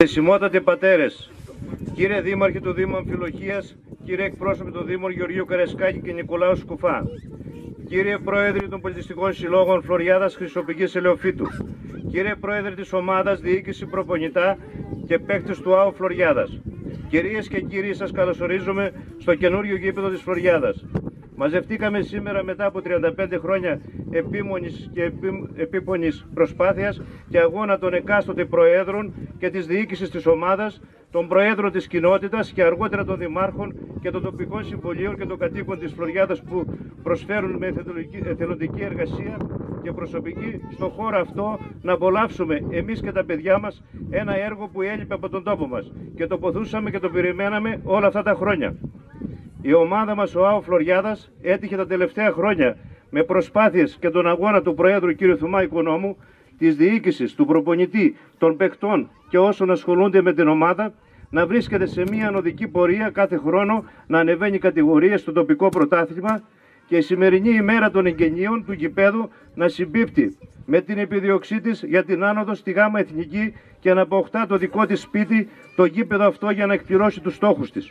Χρησιμότατοι πατέρες, κύριε Δήμαρχε του Δήμου Αμφιλοχίας, κύριε εκπρόσωποι των Δήμων Γεωργίου Καρεσκάκη και Νικολάου Σκουφά, κύριε Πρόεδρε των Πολιτιστικών Συλλόγων Φλωριάδας Χρυσοπηγής Ελαιοφύτου, κύριε Πρόεδρε της Ομάδας Διοίκηση Προπονητά και παίκτες του ΑΟ Φλωριάδας, κυρίες και κύριοι, σας καλωσορίζουμε στο καινούριο γήπεδο της Φλωριάδας. Μαζευτήκαμε σήμερα μετά από 35 χρόνια επίμονης και επίπονης προσπάθειας και αγώνα των εκάστοτε προέδρων και της διοίκησης της ομάδας, των προέδρων της κοινότητας και αργότερα των δημάρχων και των τοπικών συμβολίων και των κατοίκων της Φλωριάδας που προσφέρουν με εθελοντική εργασία και προσωπική στον χώρο αυτό να απολαύσουμε εμείς και τα παιδιά μας ένα έργο που έλειπε από τον τόπο μας και το ποθούσαμε και το περιμέναμε όλα αυτά τα χρόνια. Η ομάδα μας, ο ΑΟ Φλωριάδας, έτυχε τα τελευταία χρόνια με προσπάθειες και τον αγώνα του Προέδρου κ. Θωμά Οικονόμου, της διοίκησης, του προπονητή, των παικτών και όσων ασχολούνται με την ομάδα, να βρίσκεται σε μια ανωδική πορεία κάθε χρόνο, να ανεβαίνει κατηγορίες στο τοπικό πρωτάθλημα και η σημερινή ημέρα των εγγενείων του γηπέδου να συμπίπτει με την επιδίωξή της για την άνοδο στη ΓΑΜΑ Εθνική και να αποκτά το δικό της σπίτι, το γήπεδο αυτό, για να εκπληρώσει τους στόχους της.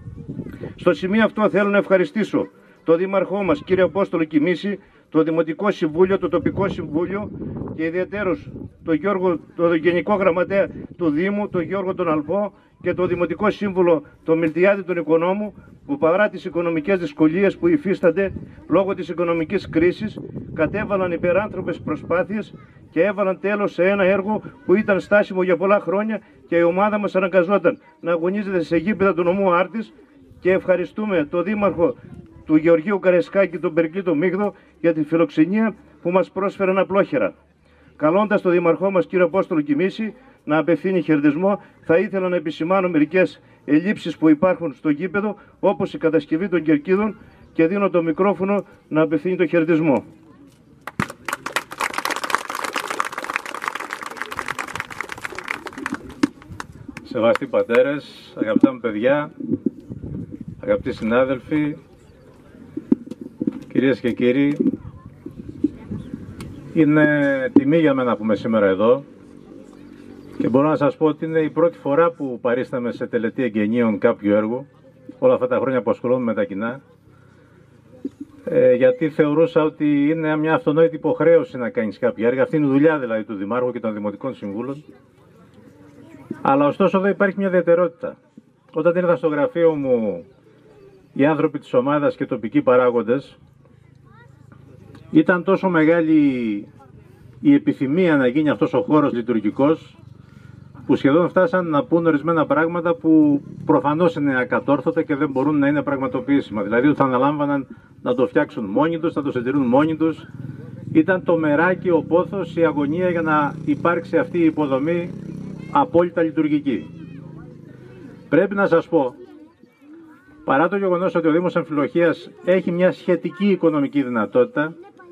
Στο σημείο αυτό θέλω να ευχαριστήσω το Δήμαρχό μας, κύριε Απόστολο Κιμίση, το Δημοτικό Συμβούλιο, το Τοπικό Συμβούλιο και ιδιαίτερος το Γενικό Γραμματέα του Δήμου, τον Γιώργο τον Αλβό, και το Δημοτικό Σύμβουλο, τον Μιλτιάδη τον Οικονόμου, που παρά τις οικονομικές δυσκολίες που υφίστανται λόγω της οικονομικής κρίσης, κατέβαλαν υπεράνθρωπες προσπάθειες και έβαλαν τέλος σε ένα έργο που ήταν στάσιμο για πολλά χρόνια και η ομάδα μας αναγκαζόταν να αγωνίζεται σε γήπεδα του νομού Άρτης. Και ευχαριστούμε τον Δήμαρχο του Γεωργίου Καρεσκάκη, τον Περικλήτο Μίγδο, για τη φιλοξενία που μας πρόσφεραν απλόχερα. Καλώντας τον Δήμαρχό μας, κύριο Απόστολο Κιμίση, να απευθύνει χαιρετισμό, θα ήθελα να επισημάνω μερικές ελλείψεις που υπάρχουν στο γήπεδο, όπως η κατασκευή των κερκίδων, και δίνω το μικρόφωνο να απευθύνει το χαιρετισμό. Σεβαστοί πατέρες, αγαπητά μου παιδιά, αγαπητοί συνάδελφοι, κυρίες και κύριοι, είναι τιμή για μένα που είμαι σήμερα εδώ και μπορώ να σας πω ότι είναι η πρώτη φορά που παρίσταμε σε τελετή εγγενείων κάποιου έργου, όλα αυτά τα χρόνια που ασχολούμαι με τα κοινά, γιατί θεωρούσα ότι είναι μια αυτονόητη υποχρέωση να κάνεις κάποια έργα. Αυτή είναι η δουλειά δηλαδή του Δημάρχου και των Δημοτικών Συμβούλων. Αλλά ωστόσο εδώ υπάρχει μια ιδιαιτερότητα. Όταν ήρθα στο γραφείο μου οι άνθρωποι της ομάδας και τοπικοί παράγοντες, ήταν τόσο μεγάλη η επιθυμία να γίνει αυτός ο χώρος λειτουργικός, που σχεδόν φτάσαν να πούν ορισμένα πράγματα που προφανώς είναι ακατόρθωτα και δεν μπορούν να είναι πραγματοποιήσιμα. Δηλαδή ότι θα αναλάμβαναν να το φτιάξουν μόνοι τους, να το συντηρούν μόνοι τους. Ήταν το μεράκι, ο πόθος, η αγωνία για να υπάρξει αυτή η υποδομή απόλυτα λειτουργική. Πρέπει να σας πω, παρά το γεγονός ότι ο Δήμος Αμφιλοχίας έχει μια σχετική οικονομική δυνατότητα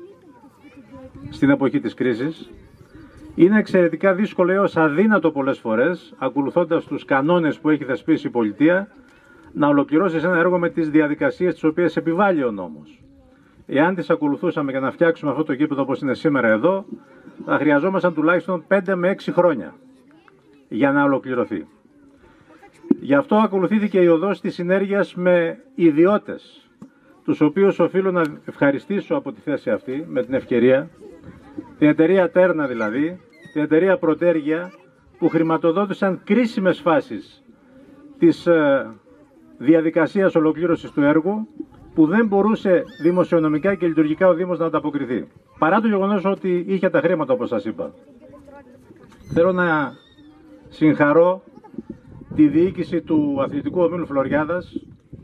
στην εποχή της κρίσης, είναι εξαιρετικά δύσκολο έως αδύνατο πολλές φορές, ακολουθώντας τους κανόνες που έχει θεσπίσει η πολιτεία, να ολοκληρώσεις ένα έργο με τις διαδικασίες τις οποίες επιβάλλει ο νόμος. Εάν τις ακολουθούσαμε για να φτιάξουμε αυτό το γήπεδο όπως είναι σήμερα εδώ, θα χρειαζόμασταν τουλάχιστον 5 με 6 χρόνια για να ολοκληρωθεί. Γι' αυτό ακολουθήθηκε η οδός της συνέργειας με ιδιώτες, τους οποίους οφείλω να ευχαριστήσω από τη θέση αυτή, με την ευκαιρία, την εταιρεία Τέρνα δηλαδή, την εταιρεία Πρωτέργεια, που χρηματοδότησαν κρίσιμες φάσεις της διαδικασίας ολοκλήρωσης του έργου, που δεν μπορούσε δημοσιονομικά και λειτουργικά ο Δήμος να ανταποκριθεί. Παρά το γεγονός ότι είχε τα χρήματα, όπως σας είπα. Θέλω να συγχαρώ τη διοίκηση του Αθλητικού Ομίλου Φλωριάδας,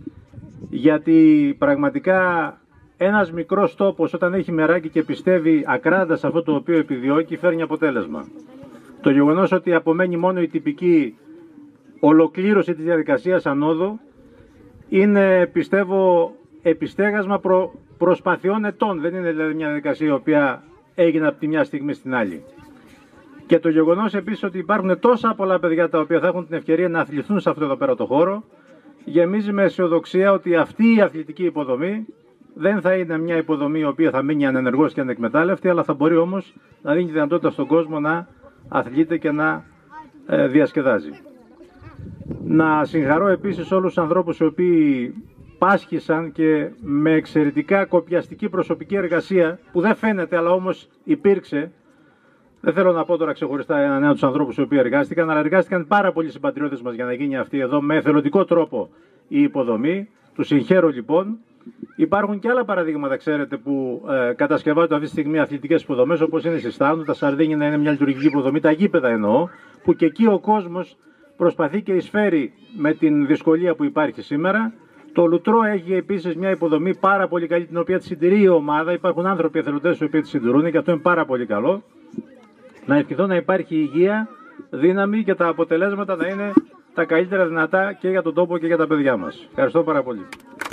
γιατί πραγματικά ένας μικρός τόπος, όταν έχει μεράκι και πιστεύει ακράδαντα σε αυτό το οποίο επιδιώκει, φέρνει αποτέλεσμα. Το γεγονός ότι απομένει μόνο η τυπική ολοκλήρωση της διαδικασίας ανόδου είναι, πιστεύω, επιστέγασμα προσπαθειών ετών. Δεν είναι δηλαδή μια διαδικασία η οποία έγινε από τη μια στιγμή στην άλλη. Και το γεγονός επίσης ότι υπάρχουν τόσα πολλά παιδιά τα οποία θα έχουν την ευκαιρία να αθληθούν σε αυτό εδώ πέρα το χώρο, γεμίζει με αισιοδοξία ότι αυτή η αθλητική υποδομή δεν θα είναι μια υποδομή η οποία θα μείνει ανενεργός και ανεκμετάλλευτη, αλλά θα μπορεί όμως να δίνει τη δυνατότητα στον κόσμο να αθλείται και να διασκεδάζει. Να συγχαρώ επίσης όλους τους ανθρώπους οι οποίοι πάσχησαν και με εξαιρετικά κοπιαστική προσωπική εργασία, που δεν φαίνεται αλλά όμως υπήρξε. Δεν θέλω να πω τώρα ξεχωριστά έναν από τους ανθρώπους οι οποίοι εργάστηκαν, αλλά εργάστηκαν πάρα πολλοί συμπατριώτες μας για να γίνει αυτή εδώ με εθελοντικό τρόπο η υποδομή. Τους συγχαίρω λοιπόν. Υπάρχουν και άλλα παραδείγματα, ξέρετε, που κατασκευάζονται αυτή τη στιγμή αθλητικές υποδομές, όπως είναι στη Στάνου, τα Σαρδίνινα είναι μια λειτουργική υποδομή, τα γήπεδα εννοώ, που και εκεί ο κόσμος προσπαθεί και εισφέρει με την δυσκολία που υπάρχει σήμερα. Το Λουτρό έχει επίσης μια υποδομή πάρα πολύ καλή, την οποία τη συντηρεί η ομάδα. Υπάρχουν άνθρωποι εθελοντές οι οποίοι τη συντηρούν και αυτό είναι πάρα πολύ καλό. Να ευχηθώ να υπάρχει υγεία, δύναμη και τα αποτελέσματα να είναι τα καλύτερα δυνατά και για τον τόπο και για τα παιδιά μας. Ευχαριστώ πάρα πολύ.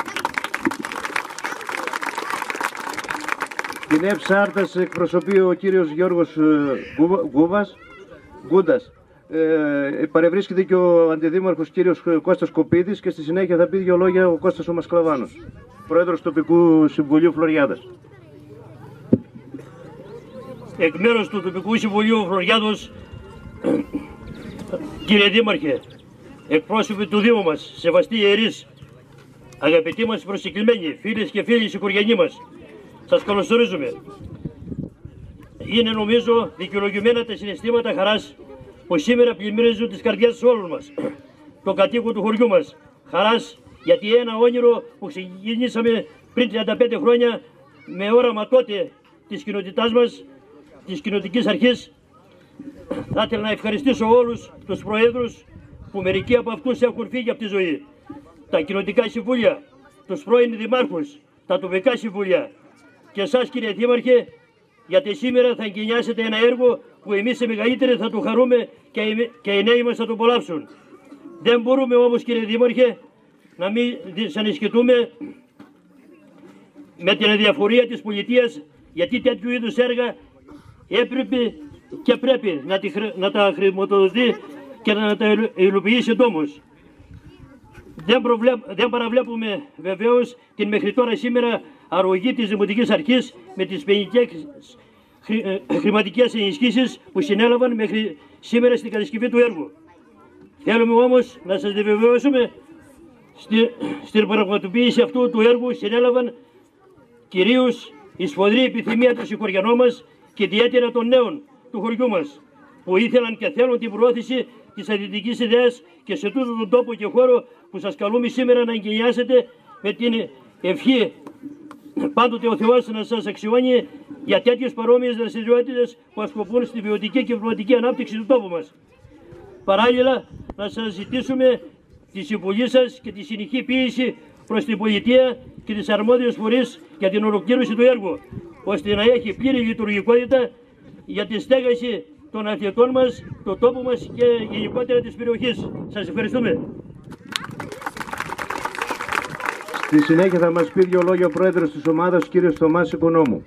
Την ΕΦΣΑ Άρτας εκπροσωπεί ο κύριος Γιώργος Γκούντας. Παρευρίσκεται και ο αντιδήμαρχος κύριος Κώστας Κοπίδης και στη συνέχεια θα πει δύο λόγια ο Κώστας ο Μασκλαβάνος, πρόεδρος του τοπικού συμβουλίου Φλωριάδας. Εκ μέρους του τοπικού συμβουλίου Φλωριάδος, κύριε Δήμαρχε, εκπρόσωποι του Δήμου μας, σεβαστοί ιερείς, αγαπητοί μας προσκεκλημένοι, φίλες και φίλοι οικογενειοί μας, σας καλωσορίζουμε. Είναι νομίζω δικαιολογημένα τα συναισθήματα χαράς που σήμερα πλημμυρίζουν τις καρδιές όλων μας, των κατοίκων του χωριού μας. Χαράς γιατί ένα όνειρο που ξεκινήσαμε πριν 35 χρόνια με όραμα τότε της κοινότητάς μας, της κοινοτικής αρχής. Θα ήθελα να ευχαριστήσω όλους τους προέδρους που μερικοί από αυτούς έχουν φύγει από τη ζωή. Τα κοινοτικά συμβούλια, τους πρώην δημάρχους, τα τοπικά συμβούλια και εσάς κύριε Δήμαρχε, γιατί σήμερα θα εγκαινιάσετε ένα έργο που εμείς οι μεγαλύτεροι θα το χαρούμε και οι νέοι μας θα το απολαύσουν. Δεν μπορούμε όμως κύριε Δήμαρχε να μην δυσανισχυτούμε με την αδιαφορία της πολιτείας, γιατί τέτοιου είδους έργα έπρεπε και πρέπει να τα χρηματοδοτεί και να τα υλοποιήσει ο τόμος. Δεν παραβλέπουμε βεβαίως την μέχρι τώρα σήμερα αρρωγή της Δημοτικής Αρχής με τις ποινικές χρηματικές ενισχύσεις που συνέλαβαν μέχρι σήμερα στην κατασκευή του έργου. Θέλουμε όμως να σας διαβεβαιώσουμε στην πραγματοποίηση αυτού του έργου συνέλαβαν κυρίως η σφοδρή επιθυμία του οικογενειών μας και ιδιαίτερα των νέων του χωριού μας, που ήθελαν και θέλουν την προώθηση της αθλητικής ιδέας και σε τούτο τον τόπο και χώρο που σας καλούμε σήμερα να εγκαινιάσετε με την ευχή πάντοτε ο Θεός να σας αξιώνει για τέτοιες παρόμοιες δραστηριότητες που ασκοπούν στη βιωτική και πνευματική ανάπτυξη του τόπου μας. Παράλληλα, να σας ζητήσουμε τη συμβουλή σας και τη συνεχή ποίηση προς την πολιτεία και τις αρμόδιες φορείς για την ολοκλήρωση του έργου, ώστε να έχει πλήρη λειτουργικότητα για τη στέγαση των αθλητών μας, του τόπου μας και γενικότερα της περιοχής. Σας ευχαριστούμε. Στη συνέχεια θα μας πει δύο λόγια ο πρόεδρος της ομάδας, ο κύριος Θωμάς Οικονόμου.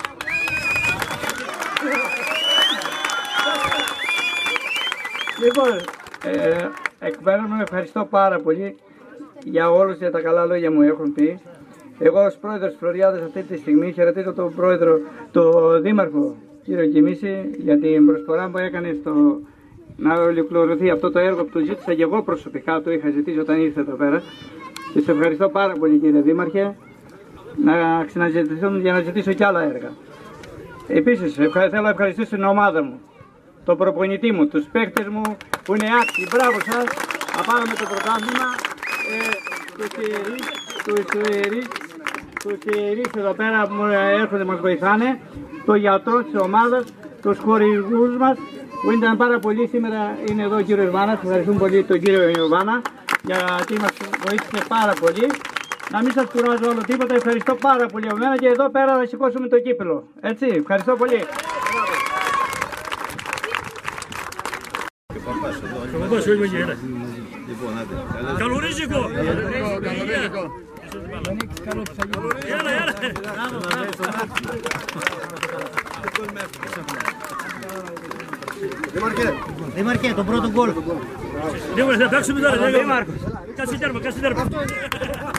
Λοιπόν, εκ μέρους μου ευχαριστώ πάρα πολύ για όλους για τα καλά λόγια μου έχουν πει. Εγώ ως πρόεδρος της Φλωριάδας αυτή τη στιγμή χαιρετίζω τον πρόεδρο, τον δήμαρχο κύριο Κιμίση, για την προσφορά που έκανε στο να ολοκληρωθεί αυτό το έργο που του ζήτησα και εγώ προσωπικά, το είχα ζητήσει όταν ήρθε εδώ πέρα. Και σε ευχαριστώ πάρα πολύ κύριε Δήμαρχε, να ξαναζητηθούν για να ζητήσω και άλλα έργα. Επίσης θέλω να ευχαριστήσω την ομάδα μου, τον προπονητή μου, τους παίκτες μου που είναι άξιοι. Μπράβο σας, να πάρουμε το πρωτάθλημα, τους ιερείς εδώ πέρα που έρχονται μας βοηθάνε, τον γιατρό της ομάδας, τους χορηγούς μας που ήταν πάρα πολύ. Σήμερα είναι εδώ ο κύριος Βάνας, ευχαριστούμε πολύ τον κύριο Ιωβάνα γιατί μας βοήθησε πάρα πολύ. Να μην σας κουράζω όλο τίποτα, ευχαριστώ πάρα πολύ από μένα και εδώ πέρα θα σηκώσουμε το κύπελλο. Έτσι, ευχαριστώ πολύ. Καλορίζικο! Δήμαρχε, τον πρώτο γκολ. Δήμαρχε, θα παίξουμε τώρα. Κάτσε τέρμα.